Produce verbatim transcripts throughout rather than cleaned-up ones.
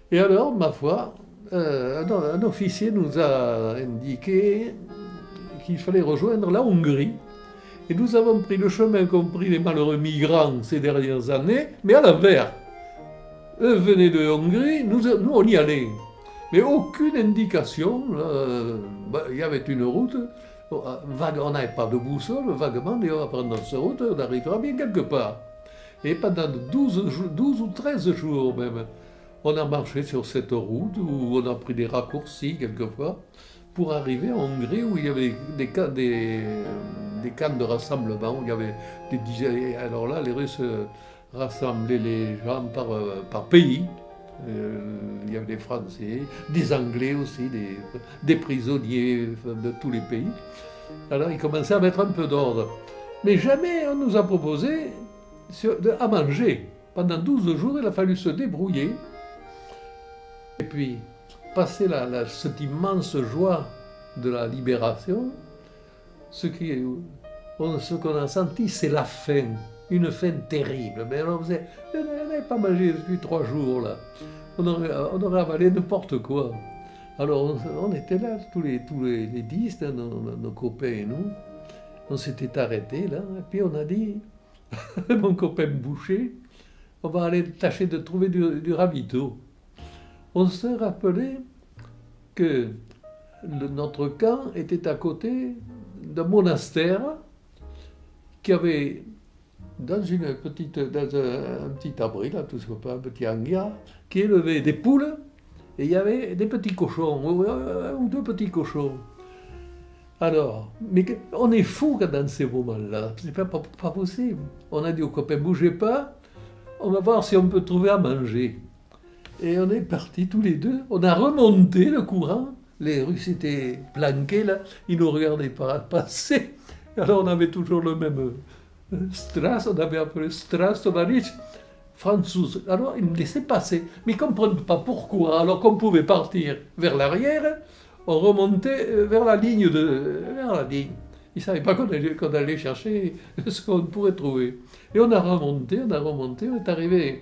Et alors, ma foi, euh, un, un officier nous a indiqué qu'il fallait rejoindre la Hongrie. Et nous avons pris le chemin qu'ont pris les malheureux migrants ces dernières années, mais à l'envers. Eux venaient de Hongrie, nous, nous on y allait. Mais aucune indication. Euh, bah, il y avait une route, vague, on n'avait pas de boussole, vaguement, et on va prendre cette route, on arrivera bien quelque part. Et pendant douze, douze ou treize jours même, on a marché sur cette route où on a pris des raccourcis quelquefois pour arriver en Hongrie où il y avait des, des, des camps de rassemblement, où il y avait des dizaines. Alors là, les Russes rassemblaient les gens par, par pays. Euh, il y avait des Français, des Anglais aussi, des, des prisonniers de tous les pays. Alors ils commençaient à mettre un peu d'ordre. Mais jamais on nous a proposé à manger. Pendant douze jours, il a fallu se débrouiller. Et puis, passer la, la, cette immense joie de la libération, ce qu'on ce qu'on a senti, c'est la faim. Une faim terrible. Mais on n'avait pas mangé depuis trois jours, là. On aurait, on aurait avalé n'importe quoi. Alors, on, on était là, tous les, tous les, les dix, nos, nos copains et nous. On s'était arrêtés, là. Et puis, on a dit, mon copain Boucher, on va aller tâcher de trouver du, du ravito. On se rappelait que le, notre camp était à côté d'un monastère qui avait, dans une petite, dans un, un petit abri, là, tout ce qu'on peut, un petit hangar, qui élevait des poules, et il y avait des petits cochons, un ou deux petits cochons. Alors, mais on est fou dans ces moments-là, c'est pas, pas, pas possible. On a dit aux copains, bougez pas, on va voir si on peut trouver à manger. Et on est partis tous les deux, on a remonté le courant, les Russes étaient planqués là, ils nous regardaient pas passer. Alors on avait toujours le même Strass, on avait appelé Strass, Tovarich, François. Alors ils nous laissaient passer, mais ils ne comprennent pas pourquoi. Alors qu'on pouvait partir vers l'arrière, on remontait vers la ligne. De, vers la ligne. Ils ne savaient pas qu'on allait, qu'on allait chercher ce qu'on pourrait trouver. Et on a remonté, on a remonté, on est arrivé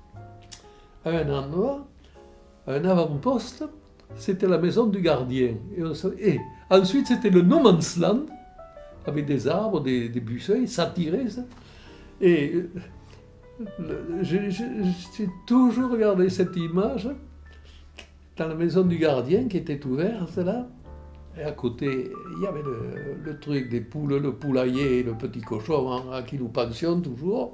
à un endroit, à un avant-poste, c'était la maison du gardien. Et, on, et ensuite, c'était le no man's land, avec des arbres, des, des buissons, ça tirait, ça. Et j'ai toujours regardé cette image dans la maison du gardien qui était ouverte, là. Et à côté, il y avait le, le truc des poules, le poulailler, le petit cochon hein, à qui nous pensions toujours.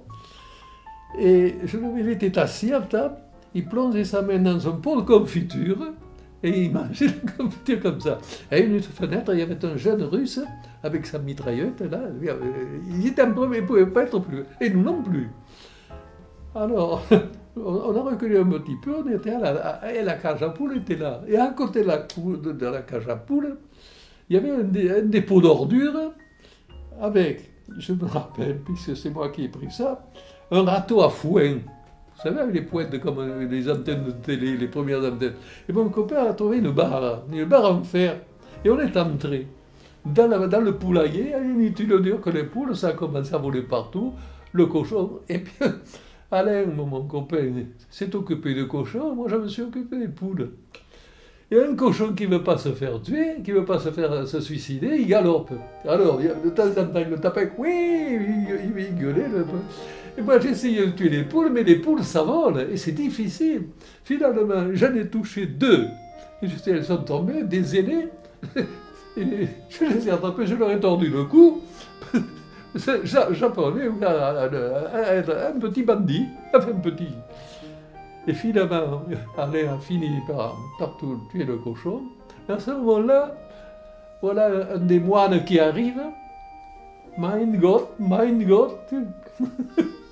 Et je le il était assis à table. Il plongeait sa main dans un pot de confiture et il mangeait la confiture comme ça. Et à une fenêtre, il y avait un jeune russe avec sa mitraillette, là. Il était un peu, mais il ne pouvait pas être plus. Et nous non plus. Alors, on a reculé un petit peu, on était à la, et la cage à poules était là. Et à côté de la, de, de la cage à poules, il y avait un, dé, un dépôt d'ordures avec, je me rappelle, puisque c'est moi qui ai pris ça, un râteau à foin. Vous savez, avec les pointes comme les antennes de télé, les premières antennes. Et mon copain a trouvé une barre, une barre en fer. Et on est entré dans, la, dans le poulailler, inutile de dire que les poules, ça a commencé à voler partout, le cochon. Et puis, Alain, mon copain, s'est occupé de cochons, moi je me suis occupé des poules. Il y a un cochon qui ne veut pas se faire tuer, qui ne veut pas se faire se suicider, il galope. Alors, de temps en temps, il le tapait, oui, il, il, il gueulait. Le... Et moi, j'ai essayé de tuer les poules, mais les poules, ça vole, et c'est difficile. Finalement, j'en ai touché deux. Et je sais, elles sont tombées, des aînés. Et je les ai attrapées, je leur ai tordu le cou. Japonais, un, un, un petit bandit, enfin un petit. Et finalement, Alain a fini par, par tout, tuer le cochon. Et à ce moment-là, voilà un des moines qui arrive. Mein Gott, mein Gott.